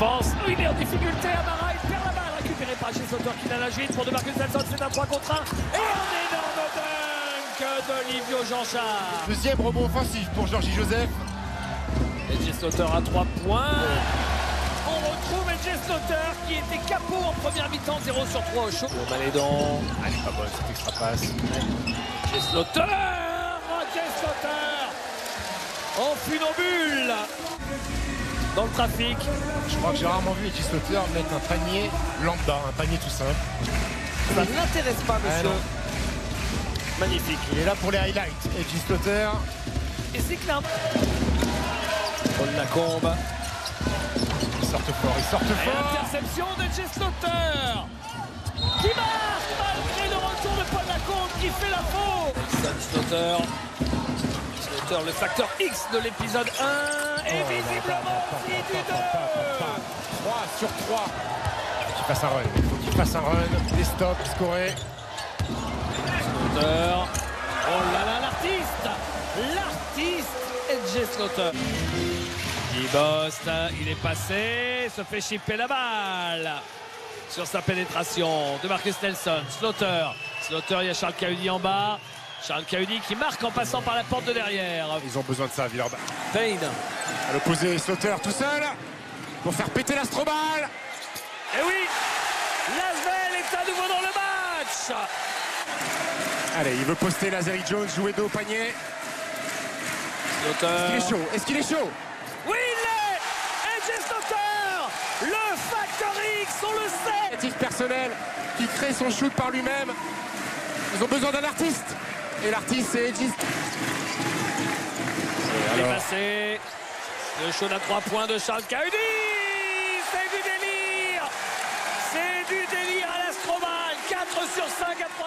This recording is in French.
défense. Oh, il est en difficulté. Amara, il perd la balle. Récupéré par Gilles Sauter qui l'a lâché pour DeMarcus Nelson. C'est un 3 contre 1. Et un énorme dunk d'Olivio Jean-Charles. Deuxième rebond offensif pour Georgie Joseph. Gilles Sauter à 3 points. On retrouve Gilles Sauter qui était capot en première mi-temps. 0 sur 3 au chaud. Le Malédon. Elle est pas bonne cette extra passe. Gilles Sauter. Gilles Sauter. En funambule. Dans le trafic. Je crois que j'ai rarement vu Gilles Sauter mettre un panier lambda, un panier tout simple. Ça ne l'intéresse pas, monsieur. Magnifique. Il est là pour les highlights. Et Gilles Sauter. Et c'est clair. Paul Lacombe. Ils sortent fort, ils sortent Et fort. interception de Gilles Sauter. Qui marque malgré le retour de Paul Lacombe qui fait la faute. Sauter. Sauter, le facteur X de l'épisode 1. Et visiblement, il du 2. 3 sur 3. Il faut qu'il fasse un run. Il faut qu'il fasse un run. Des stops, scorer. Sauter. Oh là là, l'artiste. L'artiste Gilles Sauter. Il bosse, il est passé, se fait chipper la balle sur sa pénétration de Marcus Nelson. Slaughter, il y a Charles Cahudi en bas. Charles Cahudi qui marque en passant par la porte de derrière. Ils ont besoin de ça, Villeurbanne. Payne. À l'opposé, Slaughter tout seul pour faire péter l'Astrobal. Et oui, Lasvel est à nouveau dans le match. Allez, il veut poster Lazary Jones, jouer dos au panier. Slaughter. Est-ce qu'il est chaud? Est-ce qu'il est chaud? Oui, il l'est. Et Gilles Sauter, le facteur X, on le sait. Initiative personnelle qui crée son shoot par lui-même. Ils ont besoin d'un artiste. Et l'artiste, c'est Edgis. Il est passé. Le shoot à 3 points de Charles Cahudi. C'est du délire. C'est du délire à l'Astrobal. 4 sur 5 à 3.